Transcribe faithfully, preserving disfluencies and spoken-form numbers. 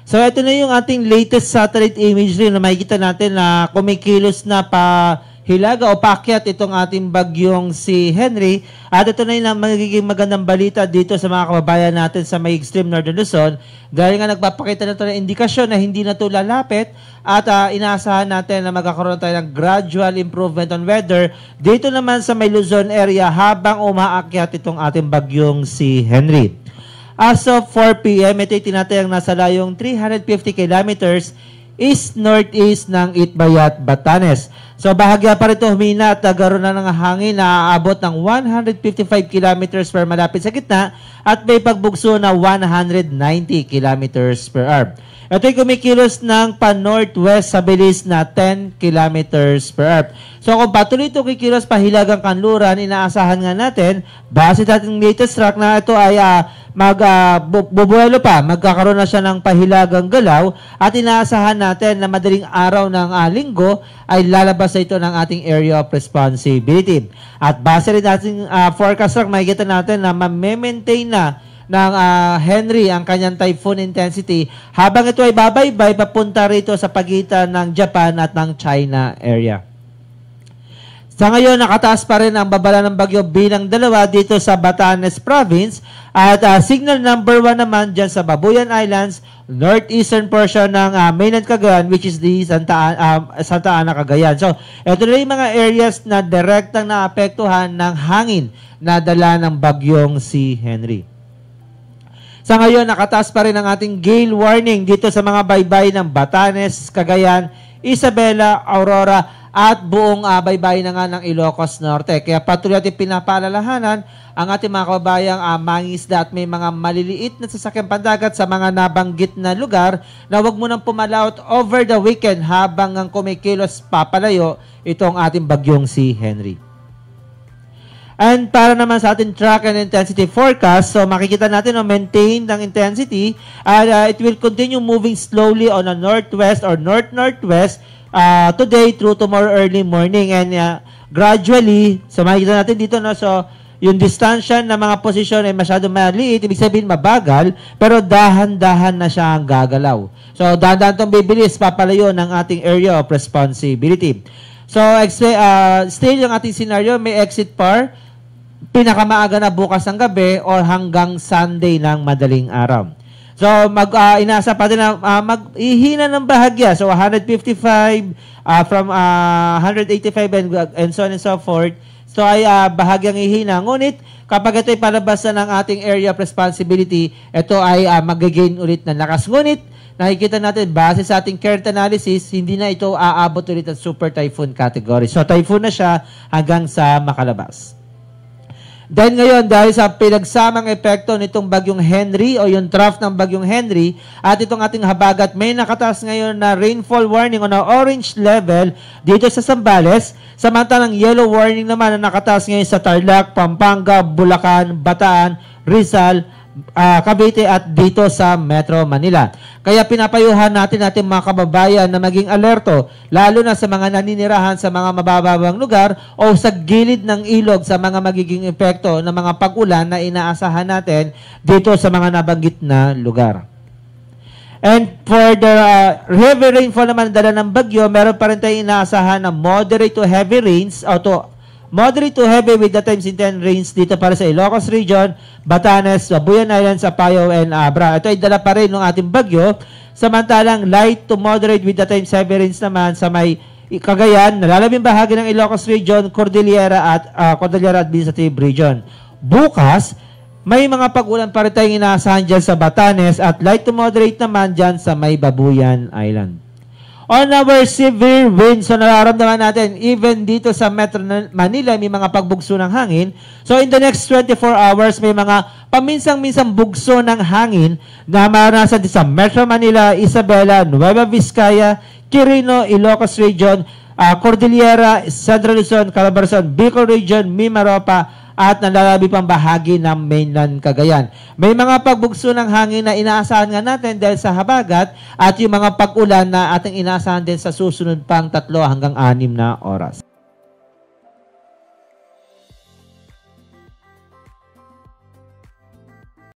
So ito na yung ating latest satellite imagery na makikita natin na kumikilos na pa hilaga o paakyat itong ating bagyong si Henry. At ito na yung magiging magandang balita dito sa mga kababayan natin sa may extreme northern Luzon. Dahil nga nagpapakita na ito ng indikasyon na hindi na ito lalapit at uh, inaasahan natin na magkakaroon tayo ng gradual improvement on weather dito naman sa may Luzon area habang umaakyat itong ating bagyong si Henry. As of four p m, ito yung tinatayang nasa layong three hundred fifty kilometers east-northeast ng Itbayat, Batanes. So bahagya pa rito humina at nagkaroon na ng hangin na aabot ng one hundred fifty-five kilometers per malapit sa gitna at may pagbugso na one hundred ninety kilometers per hour. Ito ay kumikilos ng pa-northwest sa bilis na ten kilometers per hour. So kung patuloy ito kikilos pahilagang kanluran, inaasahan nga natin, base sa ating latest track na ito ay uh, mag, uh, bubuelo pa, magkakaroon na siya ng pahilagang galaw at inaasahan natin na madaling araw ng uh, linggo ay lalabas ito ng ating area of responsibility. At base rin natin uh, forecast track, makikita natin na ma-maintain na ng uh, Henry ang kanyang typhoon intensity habang ito ay babaybay papunta rito sa pagitan ng Japan at ng China area. Sa ngayon, nakataas pa rin ang babala ng bagyo bilang dalawa dito sa Batanes Province at uh, signal number one naman dyan sa Babuyan Islands, northeastern portion ng uh, mainland Cagayan, which is the Santa, uh, Santa Ana, Cagayan. So, ito na yung mga areas na direktang naapektuhan ng hangin na dala ng bagyong si Henry. Sa ngayon, nakataas pa rin ang ating gale warning dito sa mga baybay ng Batanes, Cagayan, Isabela, Aurora, at buong uh, baybay na nga ng Ilocos Norte. Kaya patuloy natin pinapaalalahanan ang ating mga kababayang uh, mangisda at may mga maliliit na sasakyang pandagat sa mga nabanggit na lugar na huwag mo nang pumalaot over the weekend habang ang kumikilos papalayo itong ating bagyong si Henry. And para naman sa ating track and intensity forecast, so makikita natin na maintain ng intensity and uh, it will continue moving slowly on a northwest or north-northwest uh, today through tomorrow early morning. And uh, gradually, so makikita natin dito, no, so yung distansya ng mga posisyon ay masyado maliit, ibig sabihin mabagal, pero dahan-dahan na siya ang gagalaw. So dahan-dahan itong bibilis, papalayo ng ating area of responsibility. So uh, still yung ating scenario, may exit par, pinakamaaga na bukas ng gabi or hanggang Sunday ng madaling araw. So, mag, uh, inasa pa din na uh, mag-ihina ng bahagya. So, one hundred fifty-five uh, from uh, one hundred eighty-five and, and so on and so forth. So, ay uh, bahagyang ihina. Ngunit, kapag ito'y palabas na ng ating area of responsibility, ito ay uh, mag-gain ulit ng lakas. Ngunit, nakikita natin, base sa ating current analysis, hindi na ito aabot ulit ang super typhoon category. So, typhoon na siya hanggang sa makalabas. Then ngayon, dahil sa pinagsamang epekto nitong bagyong Henry o yung trough ng bagyong Henry at itong ating habagat, may nakataas ngayon na rainfall warning on a orange level dito sa Zambales. Samantalang yellow warning naman na nakataas ngayon sa Tarlac, Pampanga, Bulacan, Bataan, Rizal, uh, Cavite at dito sa Metro Manila. Kaya pinapayuhan natin natin mga kababayan na maging alerto, lalo na sa mga naninirahan sa mga mabababang lugar o sa gilid ng ilog sa mga magiging epekto ng mga pag-ulan na inaasahan natin dito sa mga nabanggit na lugar. And for the uh, heavy rainfall naman dala ng bagyo, meron pa rin tayong inaasahan na moderate to heavy rains o to moderate to heavy with the times intense rains dito para sa Ilocos Region, Batanes, Babuyan Islands, Apayao, and Abra. Ito ay dala pa rin ng ating bagyo. Samantalang light to moderate with the times heavy rains naman sa may Cagayan, nalalabing bahagi ng Ilocos Region, Cordillera at uh, Cordillera Administrative Region. Bukas, may mga pag-ulan pa rin tayong inaasahan dyan sa Batanes at light to moderate naman dyan sa may Babuyan Island. On our severe winds, so nararamdaman natin, even dito sa Metro Manila, may mga pagbugso ng hangin. So in the next twenty-four hours, may mga paminsang-minsang bugso ng hangin na maranasan dito sa Metro Manila, Isabela, Nueva Vizcaya, Quirino, Ilocos Region, uh, Cordillera, Central Luzon, Calabarzon, Bicol Region, Mimaropa, at nalalabi pang bahagi ng mainland Cagayan. May mga pagbugso ng hangin na inaasahan nga natin dahil sa habagat at yung mga pag-ulan na ating inaasahan din sa susunod pang tatlo hanggang anim na oras.